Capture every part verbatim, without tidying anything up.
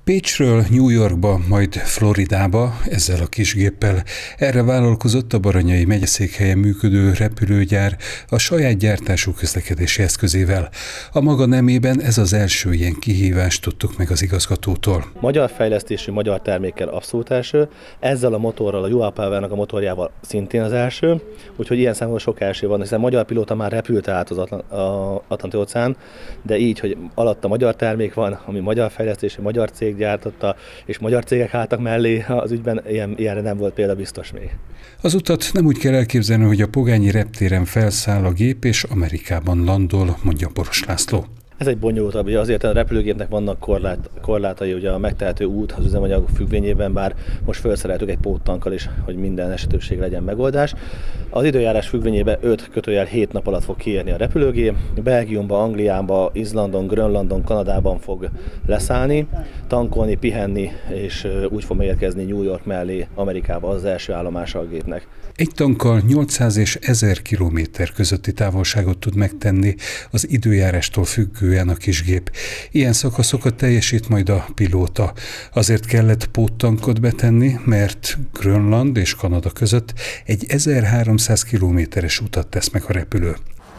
Pécsről New Yorkba, majd Floridába ezzel a kisgéppel. Erre vállalkozott a Baranyai megyeszékhelyen működő repülőgyár a saját gyártású közlekedési eszközével. A maga nemében ez az első ilyen kihívást tudtuk meg az igazgatótól. Magyar fejlesztésű, magyar termékkel abszolút első, ezzel a motorral, a U A Powernek a motorjával szintén az első, úgyhogy ilyen számomra sok első van, hiszen magyar pilóta már repült át az Atlanti-óceán, de így, hogy alatta magyar termék van, ami magyar fejlesztésű, magyar cég gyártotta, és magyar cégek álltak mellé az ügyben, ilyen, ilyenre nem volt példa biztos még. Az utat nem úgy kell elképzelni, hogy a Pogányi reptéren felszáll a gép, és Amerikában landol, mondja Boros László. Ez egy bonyolultabb, ugye azért a repülőgépnek vannak korlát, korlátai, ugye a megtehető út az üzemanyag függvényében, bár most felszereltük egy póttankkal is, hogy minden esetőség legyen megoldás. Az időjárás függvényében öt kötőjel hét nap alatt fog kiérni a repülőgép, Belgiumban, Angliában, Izlandon, Grönlandon, Kanadában fog leszállni, tankolni, pihenni, és úgy fog megérkezni New York mellé, Amerikába, az, az első állomása a gépnek. Egy tankkal nyolcszáz és ezer kilométer közötti távolságot tud megtenni az időjárástól függően a kisgép. Ilyen szakaszokat teljesít majd a pilóta. Azért kellett póttankot betenni, mert Grönland és Kanada között egy ezerháromszáz kilométeres utat tesz meg a repülő.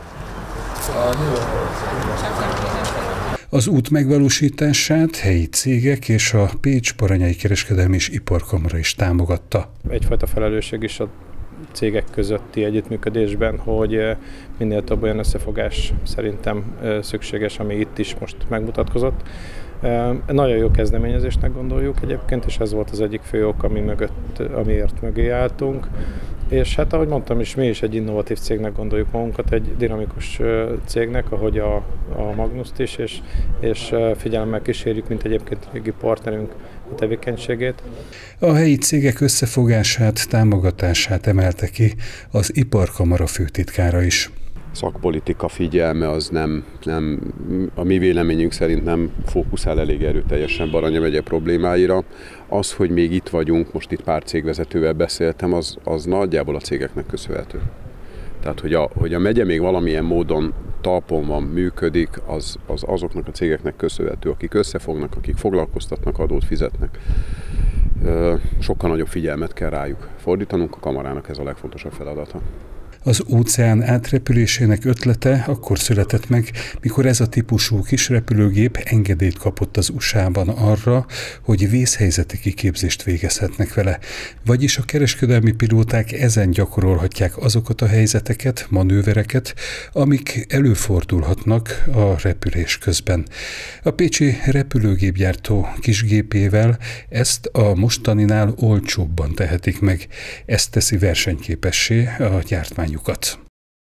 Az út megvalósítását helyi cégek és a Pécs-Baranyai Kereskedelmi és Iparkamara is támogatta. Egyfajta felelősség is a cégek közötti együttműködésben, hogy minél több olyan összefogás szerintem szükséges, ami itt is most megmutatkozott. Nagyon jó kezdeményezésnek gondoljuk egyébként, és ez volt az egyik fő ok, ami mögött, amiért mögé álltunk. És hát ahogy mondtam is, mi is egy innovatív cégnek gondoljuk magunkat, egy dinamikus cégnek, ahogy a, a Magnust is, és, és figyelemmel kísérjük, mint egyébként régi partnerünk a tevékenységét. A helyi cégek összefogását, támogatását emelte ki az Iparkamara főtitkára is. Szakpolitika figyelme az nem, nem, a mi véleményünk szerint nem fókuszál elég erőteljesen Baranya megye problémáira. Az, hogy még itt vagyunk, most itt pár cégvezetővel beszéltem, az, az nagyjából a cégeknek köszönhető. Tehát, hogy a, hogy a megye még valamilyen módon talpon van, működik, az, az azoknak a cégeknek köszönhető, akik összefognak, akik foglalkoztatnak, adót fizetnek. Sokkal nagyobb figyelmet kell rájuk fordítanunk, a kamarának ez a legfontosabb feladata. Az óceán átrepülésének ötlete akkor született meg, mikor ez a típusú kisrepülőgép engedélyt kapott az u es á-ban arra, hogy vészhelyzeti kiképzést végezhetnek vele. Vagyis a kereskedelmi pilóták ezen gyakorolhatják azokat a helyzeteket, manővereket, amik előfordulhatnak a repülés közben. A pécsi repülőgépgyártó kisgépével ezt a mostaninál olcsóbban tehetik meg. Ezt teszi versenyképessé a gyártmány.